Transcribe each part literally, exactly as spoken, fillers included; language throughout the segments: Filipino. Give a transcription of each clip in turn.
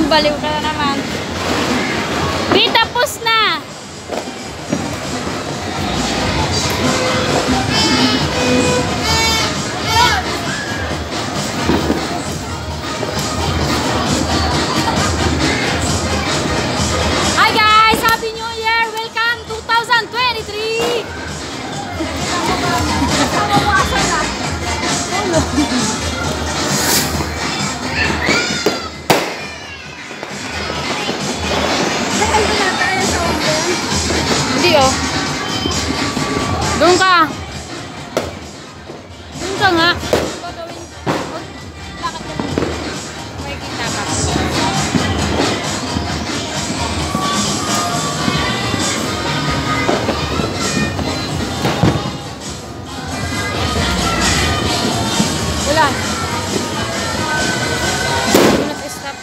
Baliw ka na naman. Di tapos na. Hi guys, Happy New Year. Welcome twenty twenty-three. Hindi oh. Doon ka. Doon ka nga. Lakad ka lang. May kita ka. Wala. Stop.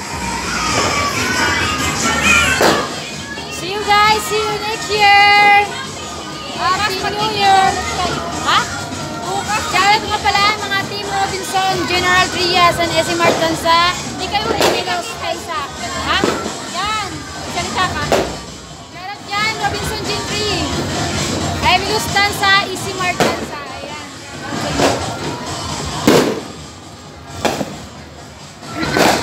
See you guys. See you next year. Happy New Year. Ha? Shoutout nga pala mga Team Robinson, General Trias, and S M Martin sa hindi kayo Emilos Kaisa. Ha? Yan. Salita ka. Shoutout dyan, Robinson Gen three. Emilos Tansa, Easy Martin.